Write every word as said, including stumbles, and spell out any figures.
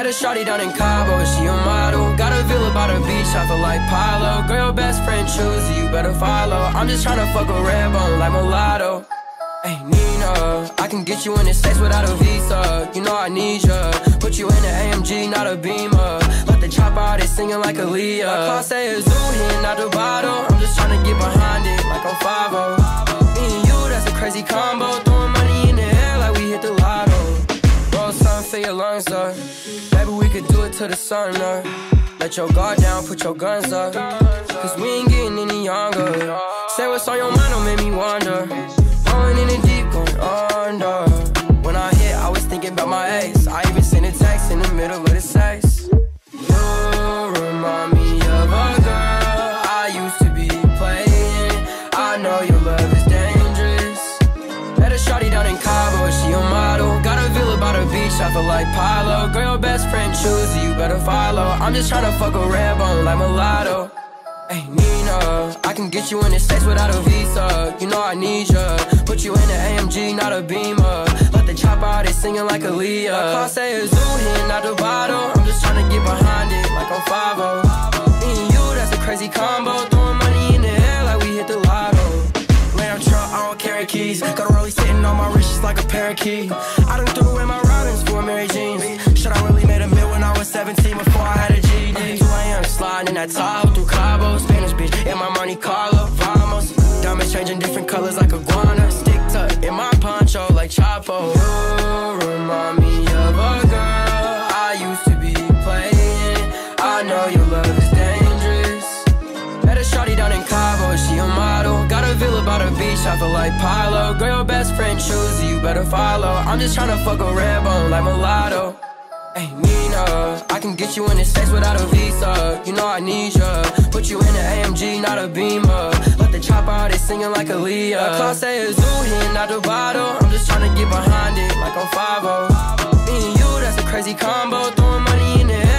Met a shawty down in Cabo, she a model. Got a villa by the beach, I feel like Pilo. Girl, your best friend choose you, you better follow. I'm just tryna fuck a red bone like mulatto. Hey Nina, I can get you in the States without a visa. You know I need ya. Put you in an A M G, not a Beamer. Let the chopper out, they singing like Aaliyah. My class say is zoo, here, not the bottle. I'm just tryna get behind it like I'm five oh. Me and you, that's a crazy combo. Throwing money in the air like we hit the lotto. Roll something for your lungs up. Maybe we could do it till the sun up. Let your guard down, put your guns up. Cause we ain't getting any younger. Say what's on your mind, don't make me wonder. Going in the deep, going under. When I hit, I was thinking about my ex. I even sent a text in the middle of the sex. You remind me of a girl I used to be playing. I know your love is dangerous. Met a shawty down in Cabo, she a model. Got a villa by the beach, I feel like Pilo. Girl, your best friend choose you, you better follow. I'm just tryna fuck a red bone like mulatto. Hey Nina, I can get you in the States without a visa. You know I need ya. Put you in an A M G, not a Beamer. Let the chopper out, they singing like Aaliyah. My class say is zoo, here, not the bottle. I'm just tryna get behind it like I'm five oh. Me and you, that's a crazy combo. Throwing money in the air like we hit the lotto. Lamb truck, I don't carry keys. Got a rollie sitting on my wrist, just like a parakeet. I done threw away my ridings for Mary Jeans. Should I really made a meal when I was seventeen before I had a G D? two A M sliding in that Tahoe through Cabo. Spanish bitch in my Monte Carlo, vamos. Diamonds changing different colors like iguana. Stick tuck in my poncho like Chapo. You remind me of a girl I used to be playing. I know your love is dangerous. Met a shawty down in Cabo, she a model. Got a villa by the beach, I feel like Pilo. Girl, your best friend choose you, you better follow. I'm just tryna fuck a red bone like mulatto. Hey Nina, I can get you in the States without a visa. You know I need ya. Put you in an A M G, not a Beamer. Let the chopper out, they singing like Aaliyah. My class say is zoo, here, not the bottle. I'm just tryna get behind it like I'm five oh. Me and you, that's a crazy combo. Throwing money in the air